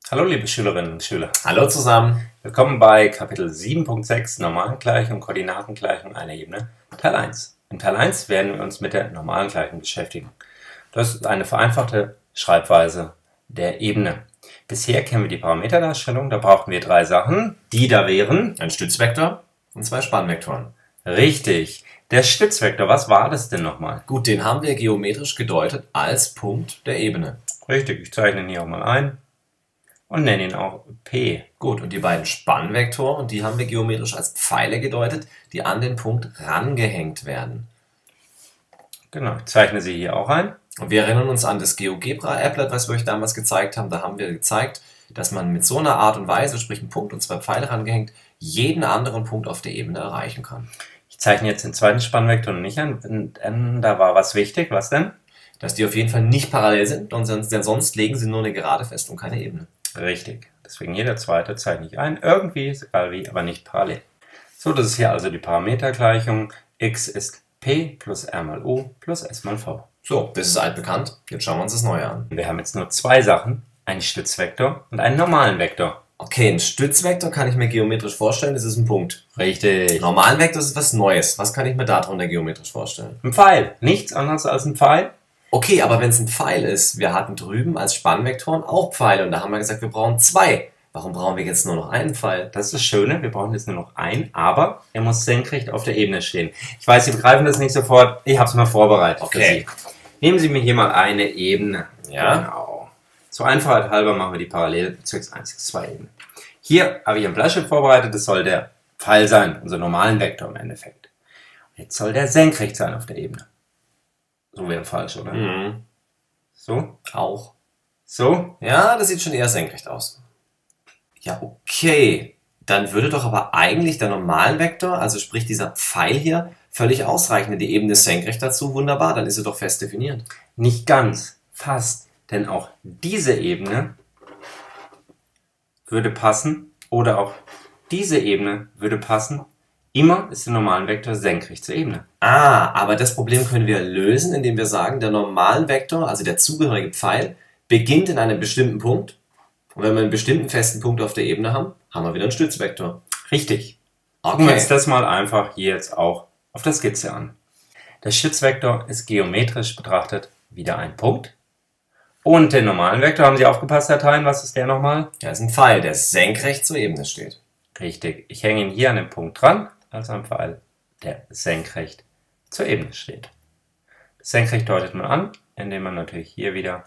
Hallo liebe Schülerinnen und Schüler. Hallo zusammen. Willkommen bei Kapitel 7.6 Normalengleichung, Koordinatengleichung einer Ebene, Teil 1. In Teil 1 werden wir uns mit der normalen Gleichung beschäftigen. Das ist eine vereinfachte Schreibweise der Ebene. Bisher kennen wir die Parameterdarstellung, da brauchen wir drei Sachen, die da wären ein Stützvektor und zwei Spannvektoren. Richtig. Der Stützvektor, was war das denn nochmal? Gut, den haben wir geometrisch gedeutet als Punkt der Ebene. Richtig, ich zeichne ihn hier auch mal ein und nenne ihn auch P. Gut, und die beiden Spannvektoren, die haben wir geometrisch als Pfeile gedeutet, die an den Punkt rangehängt werden. Genau, ich zeichne sie hier auch ein. Und wir erinnern uns an das GeoGebra-Applet, was wir euch damals gezeigt haben. Da haben wir gezeigt, dass man mit so einer Art und Weise, sprich einen Punkt und zwei Pfeile rangehängt, jeden anderen Punkt auf der Ebene erreichen kann. Ich zeichne jetzt den zweiten Spannvektor noch nicht an, da war was wichtig. Was denn? Dass die auf jeden Fall nicht parallel sind, denn sonst legen sie nur eine Gerade fest und keine Ebene. Richtig. Deswegen hier der zweite zeichne ich ein. Irgendwie, ist egal wie, aber nicht parallel. So, das ist hier also die Parametergleichung. X ist P plus R mal U plus S mal V. So, das ist altbekannt. Jetzt schauen wir uns das Neue an. Wir haben jetzt nur zwei Sachen. Einen Stützvektor und einen normalen Vektor. Okay, einen Stützvektor kann ich mir geometrisch vorstellen, das ist ein Punkt. Richtig. Normalen Vektor ist was Neues. Was kann ich mir darunter geometrisch vorstellen? Ein Pfeil. Nichts anderes als ein Pfeil. Okay, aber wenn es ein Pfeil ist, wir hatten drüben als Spannvektoren auch Pfeile und da haben wir gesagt, wir brauchen zwei. Warum brauchen wir jetzt nur noch einen Pfeil? Das ist das Schöne, wir brauchen jetzt nur noch einen, aber er muss senkrecht auf der Ebene stehen. Ich weiß, Sie begreifen das nicht sofort, ich habe es mal vorbereitet für Sie. Nehmen Sie mir hier mal eine Ebene. Ja. Genau. Zur Einfachheit halber machen wir die parallel bezüglich 1x2 Ebene. Hier habe ich ein Bleistift vorbereitet, das soll der Pfeil sein, unser normalen Vektor im Endeffekt. Jetzt soll der senkrecht sein auf der Ebene. So wäre falsch, oder? Mhm. So? Auch. So? Ja, das sieht schon eher senkrecht aus. Ja, okay. Dann würde doch aber eigentlich der normalen Vektor, also sprich dieser Pfeil hier, völlig ausreichen. Die Ebene ist senkrecht dazu, wunderbar, dann ist sie doch fest definiert. Nicht ganz, fast. Denn auch diese Ebene würde passen oder auch diese Ebene würde passen. Immer ist der normalen Vektor senkrecht zur Ebene. Ah, aber das Problem können wir lösen, indem wir sagen, der normalen Vektor, also der zugehörige Pfeil, beginnt in einem bestimmten Punkt. Und wenn wir einen bestimmten festen Punkt auf der Ebene haben, haben wir wieder einen Stützvektor. Richtig. Gucken wir uns das mal einfach hier jetzt auch auf der Skizze an. Der Stützvektor ist geometrisch betrachtet wieder ein Punkt. Und den normalen Vektor, haben Sie aufgepasst, Herr Thein, was ist der nochmal? Der ist ein Pfeil, der senkrecht zur Ebene steht. Richtig. Ich hänge ihn hier an den Punkt dran, also ein Pfeil, der senkrecht zur Ebene steht. Senkrecht deutet man an, indem man natürlich hier wieder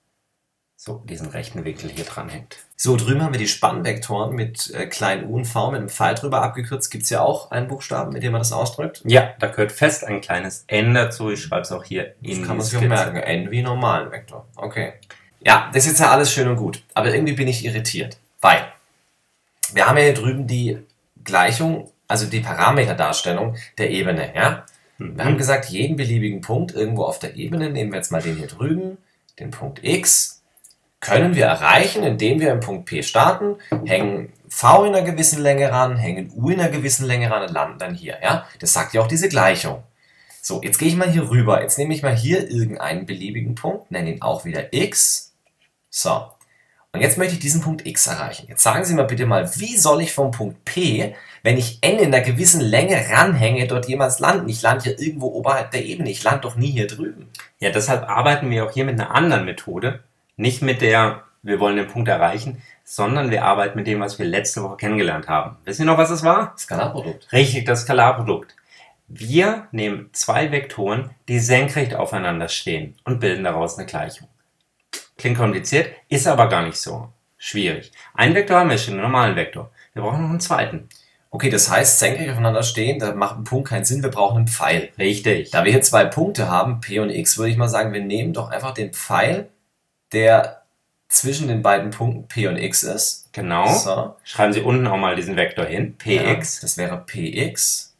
so diesen rechten Winkel hier dran hängt. So, drüben haben wir die Spannvektoren mit klein u und v mit einem Pfeil drüber abgekürzt. Gibt es ja auch einen Buchstaben, mit dem man das ausdrückt? Ja, da gehört fest ein kleines N dazu. Ich schreibe es auch hier in die Skizze. Das kann man sich auch merken. N wie normalen Vektor. Okay. Ja, das ist jetzt ja alles schön und gut. Aber irgendwie bin ich irritiert. Weil wir haben ja hier drüben die Gleichung, also die Parameterdarstellung der Ebene. Ja? Wir haben gesagt, jeden beliebigen Punkt irgendwo auf der Ebene, nehmen wir jetzt mal den hier drüben, den Punkt X, können wir erreichen, indem wir im Punkt P starten, hängen V in einer gewissen Länge ran, hängen U in einer gewissen Länge ran und landen dann hier. Ja? Das sagt ja auch diese Gleichung. So, jetzt gehe ich mal hier rüber. Jetzt nehme ich mal hier irgendeinen beliebigen Punkt, nenne ihn auch wieder X. So, und jetzt möchte ich diesen Punkt X erreichen. Jetzt sagen Sie mir bitte mal, wie soll ich vom Punkt P, wenn ich N in einer gewissen Länge ranhänge, dort jemals landen? Ich lande hier irgendwo oberhalb der Ebene. Ich lande doch nie hier drüben. Ja, deshalb arbeiten wir auch hier mit einer anderen Methode. Nicht mit der, wir wollen den Punkt erreichen, sondern wir arbeiten mit dem, was wir letzte Woche kennengelernt haben. Wissen Sie noch, was das war? Skalarprodukt. Richtig, das Skalarprodukt. Wir nehmen zwei Vektoren, die senkrecht aufeinander stehen und bilden daraus eine Gleichung. Klingt kompliziert, ist aber gar nicht so schwierig. Einen Vektor haben wir schon, einen normalen Vektor. Wir brauchen noch einen zweiten. Okay, das heißt, senkrecht aufeinander stehen, da macht ein Punkt keinen Sinn, wir brauchen einen Pfeil. Richtig. Da wir hier zwei Punkte haben, P und X, würde ich mal sagen, wir nehmen doch einfach den Pfeil, der zwischen den beiden Punkten P und X ist. Genau. So. Schreiben Sie unten auch mal diesen Vektor hin. Px. Ja, das wäre Px.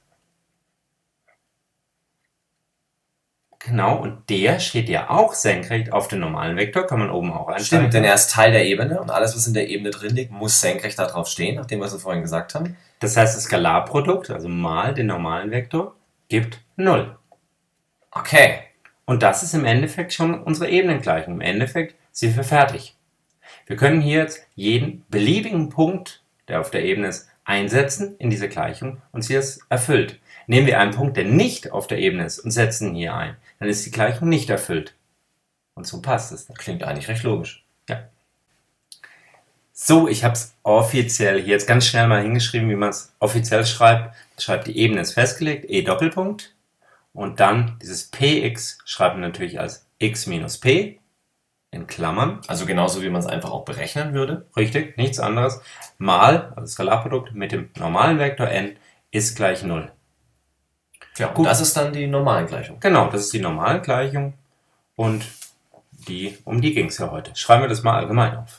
Genau, und der steht ja auch senkrecht auf den normalen Vektor, kann man oben auch einstellen. Stimmt, denn er ist Teil der Ebene und alles, was in der Ebene drin liegt, muss senkrecht da drauf stehen, nachdem wir es vorhin gesagt haben. Das heißt, das Skalarprodukt, also mal den normalen Vektor, gibt 0. Okay. Und das ist im Endeffekt schon unsere Ebenengleichung. Im Endeffekt sind wir fertig. Wir können hier jetzt jeden beliebigen Punkt, der auf der Ebene ist, einsetzen in diese Gleichung und sie ist erfüllt. Nehmen wir einen Punkt, der nicht auf der Ebene ist und setzen ihn hier ein, dann ist die Gleichung nicht erfüllt. Und so passt es. Das klingt eigentlich recht logisch. Ja. So, ich habe es offiziell hier jetzt ganz schnell mal hingeschrieben, wie man es offiziell schreibt. Schreibt, die Ebene ist festgelegt, E Doppelpunkt. Und dann dieses Px schreibt man natürlich als x minus p in Klammern. Also genauso wie man es einfach auch berechnen würde. Richtig, nichts anderes. Mal, also Skalarprodukt mit dem normalen Vektor n ist gleich 0. Ja, gut. Das ist dann die Normalengleichung. Genau, das ist die Normalgleichung. Und um die ging es ja heute. Schreiben wir das mal allgemein auf.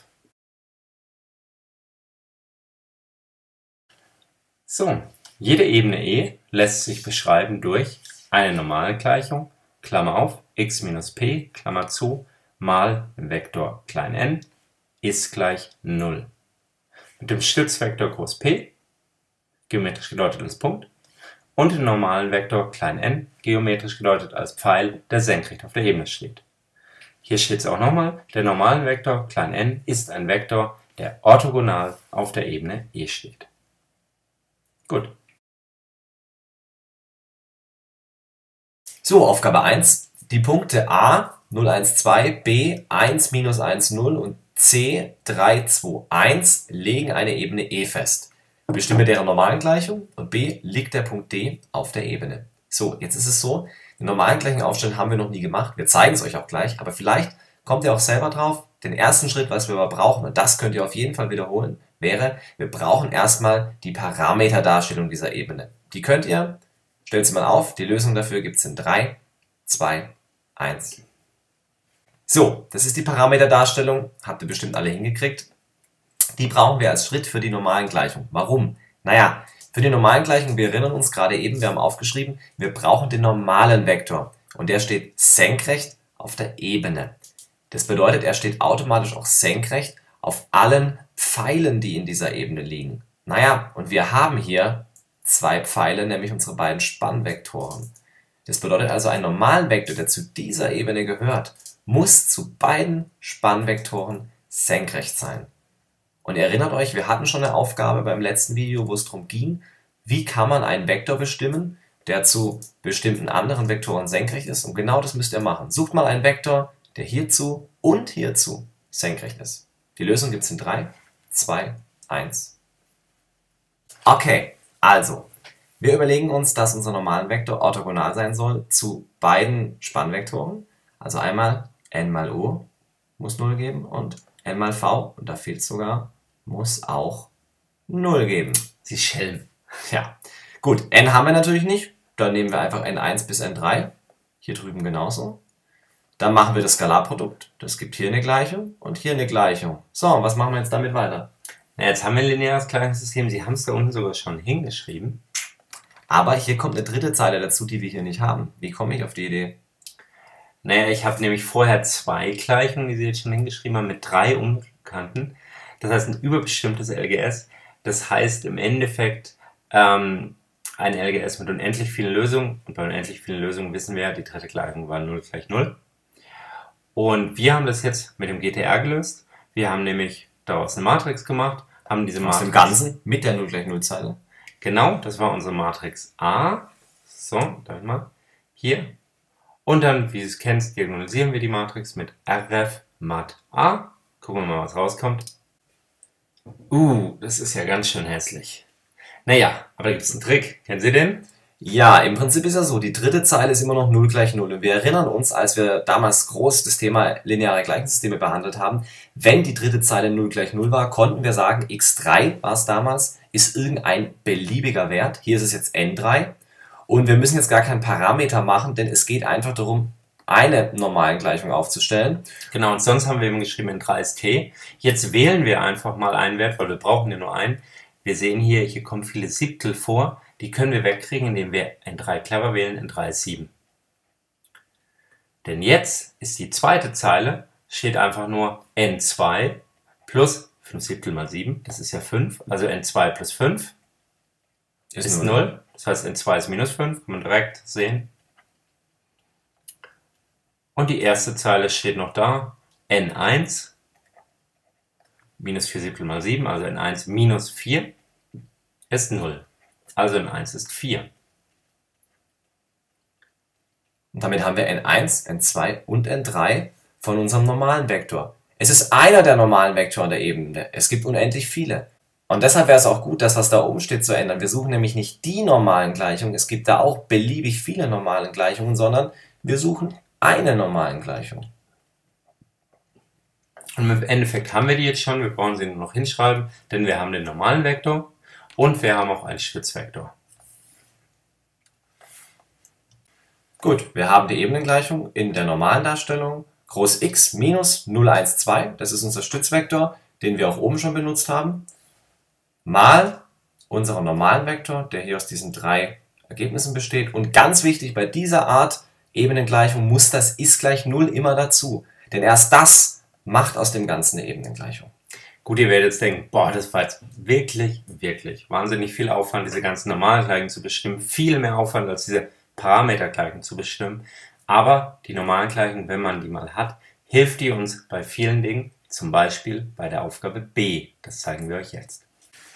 So, jede Ebene E lässt sich beschreiben durch eine Normalgleichung, Klammer auf, x minus p, Klammer zu, mal Vektor n ist gleich 0. Mit dem Stützvektor groß P, geometrisch gedeutet als Punkt, und dem normalen Vektor n, geometrisch gedeutet als Pfeil, der senkrecht auf der Ebene steht. Hier steht es auch nochmal, der normale Vektor n ist ein Vektor, der orthogonal auf der Ebene E steht. Gut. So, Aufgabe 1. Die Punkte A 0, 1, 2, B 1, minus 1, 0 und C 3, 2, 1 legen eine Ebene E fest. Bestimme deren Normalengleichung und B liegt der Punkt D auf der Ebene. So, jetzt ist es so, die Normalengleichung aufstellen haben wir noch nie gemacht. Wir zeigen es euch auch gleich, aber vielleicht kommt ihr auch selber drauf. Den ersten Schritt, was wir aber brauchen, und das könnt ihr auf jeden Fall wiederholen, wäre, wir brauchen erstmal die Parameterdarstellung dieser Ebene. Die könnt ihr, stellt sie mal auf, die Lösung dafür gibt es in 3, 2, 1. So, das ist die Parameterdarstellung, habt ihr bestimmt alle hingekriegt. Die brauchen wir als Schritt für die Normalengleichung. Warum? Naja, für die Normalengleichung, wir erinnern uns gerade eben, wir haben aufgeschrieben, wir brauchen den normalen Vektor und der steht senkrecht auf der Ebene. Das bedeutet, er steht automatisch auch senkrecht auf allen Pfeilen, die in dieser Ebene liegen. Naja, und wir haben hier zwei Pfeile, nämlich unsere beiden Spannvektoren. Das bedeutet also, einen normalen Vektor, der zu dieser Ebene gehört, muss zu beiden Spannvektoren senkrecht sein. Und ihr erinnert euch, wir hatten schon eine Aufgabe beim letzten Video, wo es darum ging, wie kann man einen Vektor bestimmen, der zu bestimmten anderen Vektoren senkrecht ist. Und genau das müsst ihr machen. Sucht mal einen Vektor, der hierzu und hierzu senkrecht ist. Die Lösung gibt es in 3, 2, 1. Okay, also, wir überlegen uns, dass unser normalen Vektor orthogonal sein soll zu beiden Spannvektoren. Also einmal n mal u muss 0 geben und n mal v, und da fehlt sogar, muss auch 0 geben. Sie Schelm. Ja, gut, n haben wir natürlich nicht. Dann nehmen wir einfach n1 bis n3. Hier drüben genauso. Dann machen wir das Skalarprodukt. Das gibt hier eine Gleichung und hier eine Gleichung. So, und was machen wir jetzt damit weiter? Na, jetzt haben wir ein lineares Gleichungssystem. Sie haben es da unten sogar schon hingeschrieben. Aber hier kommt eine dritte Zeile dazu, die wir hier nicht haben. Wie komme ich auf die Idee? Naja, ich habe nämlich vorher zwei Gleichungen, die Sie jetzt schon hingeschrieben haben, mit 3 Unbekannten. Das heißt ein überbestimmtes LGS. Das heißt im Endeffekt ein LGS mit unendlich vielen Lösungen. Und bei unendlich vielen Lösungen wissen wir ja, die dritte Gleichung war 0 gleich 0. Und wir haben das jetzt mit dem GTR gelöst. Wir haben nämlich daraus eine Matrix gemacht, haben diese Matrix... Aus dem Ganzen mit der 0 gleich 0 Zeile. Genau, das war unsere Matrix A. So, darf ich mal? Hier. Und dann, wie ihr es kennt, diagonalisieren wir die Matrix mit RF Mat A. Gucken wir mal, was rauskommt. Das ist ja ganz schön hässlich. Naja, aber da gibt es einen Trick. Kennen Sie den? Ja, im Prinzip ist ja so, die dritte Zeile ist immer noch 0 gleich 0. Und wir erinnern uns, als wir damals groß das Thema lineare Gleichungssysteme behandelt haben, wenn die dritte Zeile 0 gleich 0 war, konnten wir sagen, x3 war es damals, ist irgendein beliebiger Wert. Hier ist es jetzt n3. Und wir müssen jetzt gar keinen Parameter machen, denn es geht einfach darum, eine Normalengleichung aufzustellen. Genau, und sonst haben wir eben geschrieben, n3 ist t. Jetzt wählen wir einfach mal einen Wert, weil wir brauchen ja nur einen. Wir sehen hier kommen viele Siebtel vor. Die können wir wegkriegen, indem wir n3 clever wählen, n3 ist 7. Denn jetzt ist die zweite Zeile, steht einfach nur n2 plus 5 Siebtel mal 7, das ist ja 5, also n2 plus 5 ist 0. Das heißt, n2 ist minus 5, kann man direkt sehen. Und die erste Zeile steht noch da, n1 minus 4 Siebtel mal 7, also n1 minus 4, ist 0. Also n1 ist 4. Und damit haben wir n1, n2 und n3 von unserem normalen Vektor. Es ist einer der normalen Vektoren der Ebene. Es gibt unendlich viele. Und deshalb wäre es auch gut, das, was da oben steht, zu ändern. Wir suchen nämlich nicht die normalen Gleichungen, es gibt da auch beliebig viele normale Gleichungen, sondern wir suchen eine normalen Gleichung. Und im Endeffekt haben wir die jetzt schon, wir brauchen sie nur noch hinschreiben, denn wir haben den normalen Vektor und wir haben auch einen Stützvektor. Gut, wir haben die Ebenengleichung in der normalen Darstellung. Groß X minus 0, 1, 2, das ist unser Stützvektor, den wir auch oben schon benutzt haben, mal unseren normalen Vektor, der hier aus diesen 3 Ergebnissen besteht. Und ganz wichtig, bei dieser Art Ebenengleichung muss das ist gleich 0 immer dazu. Denn erst das macht aus dem Ganzen eine Ebenengleichung. Gut, ihr werdet jetzt denken, boah, das war jetzt wirklich wahnsinnig viel Aufwand, diese ganzen normalen Gleichungen zu bestimmen. Viel mehr Aufwand als diese Parametergleichungen zu bestimmen. Aber die normalen Gleichungen, wenn man die mal hat, hilft die uns bei vielen Dingen, zum Beispiel bei der Aufgabe B. Das zeigen wir euch jetzt.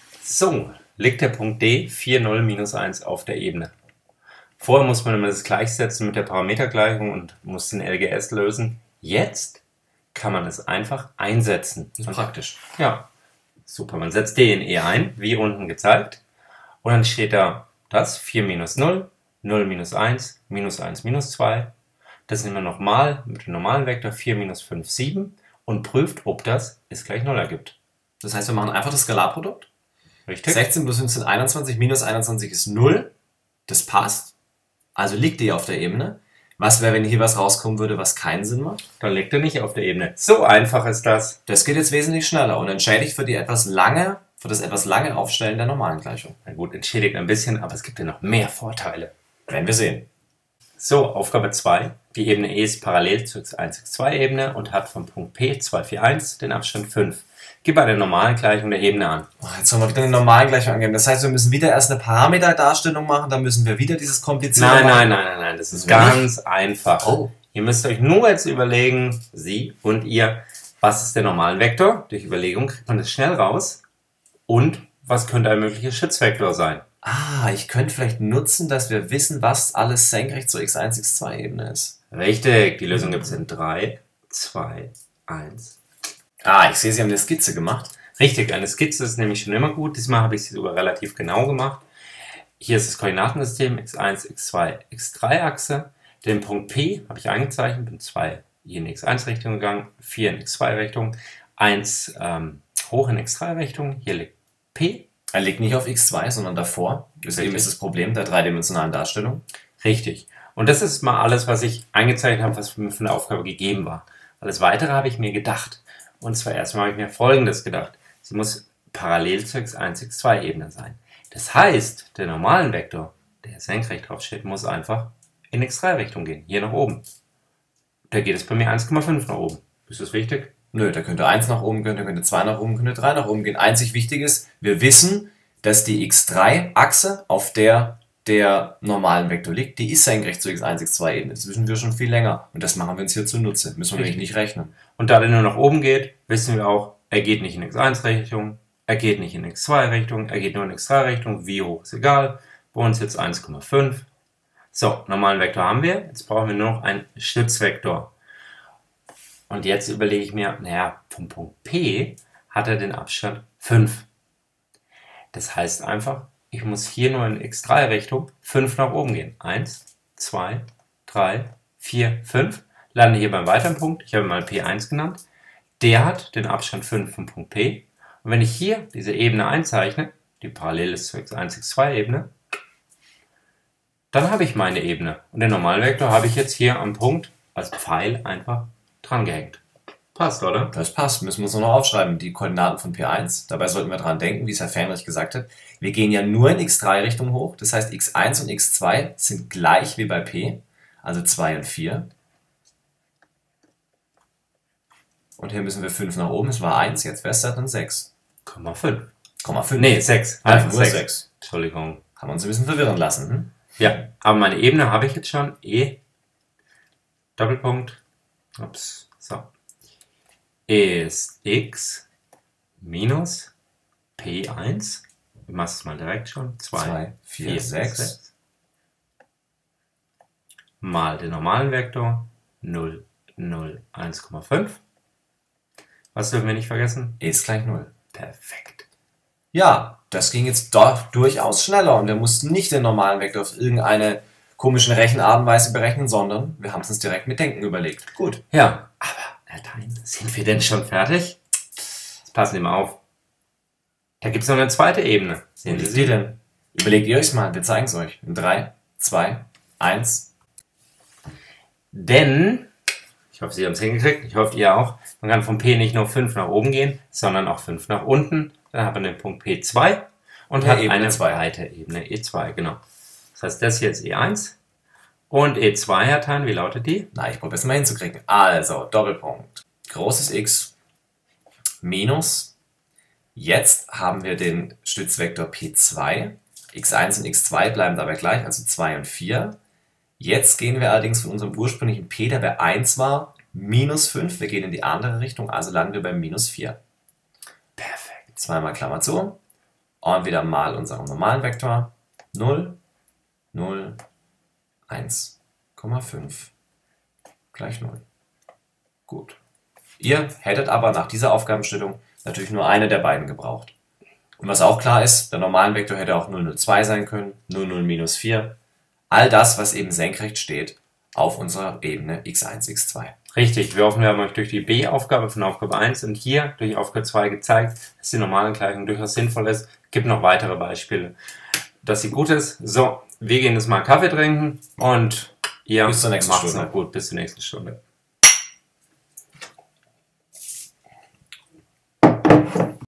So, liegt der Punkt D 4, 0, minus 1 auf der Ebene. Vorher muss man immer das gleichsetzen mit der Parametergleichung und muss den LGS lösen. Jetzt kann man es einfach einsetzen. Das ist praktisch. Ja, super. Man setzt D in E ein, wie unten gezeigt. Und dann steht da das 4 minus 0, 0 minus 1, minus 1 minus 2. Das nehmen wir nochmal mit dem normalen Vektor 4 minus 5, 7 und prüft, ob das ist gleich 0 ergibt. Das heißt, wir machen einfach das Skalarprodukt. Richtig? 16 plus 15, 21, minus 21 ist 0. Das passt. Also liegt die auf der Ebene. Was wäre, wenn hier was rauskommen würde, was keinen Sinn macht? Dann liegt er nicht auf der Ebene. So einfach ist das. Das geht jetzt wesentlich schneller und entschädigt für das etwas lange Aufstellen der normalen Gleichung. Na gut, entschädigt ein bisschen, aber es gibt ja noch mehr Vorteile. Werden wir sehen. So, Aufgabe 2. Die Ebene E ist parallel zur x1-x2-Ebene und hat vom Punkt P 2, 4, 1 den Abstand 5. Gib bei der normalen Gleichung der Ebene an. Jetzt sollen wir wieder eine normale Gleichung angeben. Das heißt, wir müssen wieder erst eine Parameterdarstellung machen, dann müssen wir wieder dieses komplizierte machen. Nein, das ist ganz einfach. Oh. Ihr müsst euch nur jetzt überlegen, Sie und ihr, was ist der normale Vektor? Durch Überlegung kriegt man das schnell raus. Und was könnte ein möglicher Stützvektor sein? Ich könnte vielleicht nutzen, dass wir wissen, was alles senkrecht zur x1, x2-Ebene ist. Richtig, die Lösung gibt es in 3, 2, 1. Ich sehe, Sie haben eine Skizze gemacht. Richtig, eine Skizze ist nämlich schon immer gut. Diesmal habe ich sie sogar relativ genau gemacht. Hier ist das Koordinatensystem x1, x2, x3-Achse. Den Punkt P habe ich eingezeichnet, bin 2 hier in x1-Richtung gegangen, 4 in x2-Richtung, 1 hoch in x3-Richtung. Hier liegt P. Er liegt nicht auf x2, sondern davor. Deswegen ist das Problem der dreidimensionalen Darstellung. Richtig. Und das ist mal alles, was ich eingezeichnet habe, was mir für eine Aufgabe gegeben war. Alles Weitere habe ich mir gedacht. Und zwar erstmal habe ich mir Folgendes gedacht. Sie muss parallel zur x1, x2-Ebene sein. Das heißt, der normalen Vektor, der senkrecht drauf steht, muss einfach in x3-Richtung gehen, hier nach oben. Da geht es bei mir 1,5 nach oben. Ist das wichtig? Nö, da könnte 1 nach oben gehen, da könnte 2 nach oben, könnte 3 nach oben gehen. Einzig wichtig ist, wir wissen, dass die x3-Achse, auf der normalen Vektor liegt, die ist senkrecht zur x1, x2-Ebene. Das wissen wir schon viel länger. Und das machen wir uns hier zunutze. Müssen wir nämlich nicht rechnen. Und da der nur nach oben geht, wissen wir auch, er geht nicht in x1-Richtung, er geht nicht in x2-Richtung, er geht nur in x3-Richtung. Wie hoch ist egal. Bei uns jetzt 1,5. So, normalen Vektor haben wir. Jetzt brauchen wir nur noch einen Stützvektor. Und jetzt überlege ich mir, naja, vom Punkt P hat er den Abstand 5. Das heißt einfach, ich muss hier nur in x3-Richtung 5 nach oben gehen. 1, 2, 3, 4, 5. Lande hier beim weiteren Punkt. Ich habe ihn mal P1 genannt. Der hat den Abstand 5 vom Punkt P. Und wenn ich hier diese Ebene einzeichne, die parallel ist zur x1, x2-Ebene, dann habe ich meine Ebene. Und den normalen Vektor habe ich jetzt hier am Punkt als Pfeil einfach dran gehängt. Passt, oder? Das passt. Müssen wir uns nur noch aufschreiben. Die Koordinaten von P1. Dabei sollten wir dran denken, wie es Herr Fähnrich gesagt hat. Wir gehen ja nur in x3-Richtung hoch. Das heißt, x1 und x2 sind gleich wie bei P. Also 2 und 4. Und hier müssen wir 5 nach oben. Es war 1, jetzt wäre es dann 6. 5. Nee, 6. Einfach nur 6. Entschuldigung. Haben wir uns ein bisschen verwirren lassen. Hm? Ja, aber meine Ebene habe ich jetzt schon. E, Doppelpunkt, so, ist x minus P1. Ich mache es mal direkt schon. 2, 4, 6. Mal den normalen Vektor 0, 0, 1,5. Was dürfen wir nicht vergessen? E ist gleich 0. Perfekt. Ja, das ging jetzt doch durchaus schneller und wir mussten nicht den normalen Vektor auf irgendeine komischen Rechenart und Weise berechnen, sondern wir haben es uns direkt mit Denken überlegt. Gut. Ja, aber Herr Thein, sind wir denn schon fertig? Jetzt passen Sie mal auf. Da gibt es noch eine zweite Ebene. Sehen Sie die denn? Überlegt ihr euch mal, wir zeigen es euch. In 3, 2, 1. Denn, ich hoffe, Sie haben es hingekriegt, ich hoffe, ihr auch, man kann vom P nicht nur 5 nach oben gehen, sondern auch 5 nach unten. Dann hat man den Punkt P2 und hat Ebene eine 2. breite Ebene E2, genau. Das heißt, das hier ist E1 und E2, Herr Thein, wie lautet die? Na, ich probiere es mal hinzukriegen. Also, Doppelpunkt. Großes X minus. Jetzt haben wir den Stützvektor P2. X1 und X2 bleiben dabei gleich, also 2 und 4. Jetzt gehen wir allerdings von unserem ursprünglichen P, der bei 1 war, minus 5. Wir gehen in die andere Richtung, also landen wir bei minus 4. Perfekt. Zweimal Klammer zu. Und wieder mal unserem normalen Vektor. 0, 0, 1,5 gleich 0. Gut. Ihr hättet aber nach dieser Aufgabenstellung natürlich nur eine der beiden gebraucht. Und was auch klar ist, der normalen Vektor hätte auch 0, 0, 2 sein können, 0, 0, minus 4. All das, was eben senkrecht steht auf unserer Ebene x1, x2. Richtig, wir hoffen, wir haben euch durch die B-Aufgabe von Aufgabe 1 und hier durch Aufgabe 2 gezeigt, dass die normale Gleichung durchaus sinnvoll ist. Es gibt noch weitere Beispiele, dass sie gut ist. So, wir gehen jetzt mal Kaffee trinken und ihr Bis zur nächsten macht's Stunde. noch gut. Bis zur nächsten Stunde.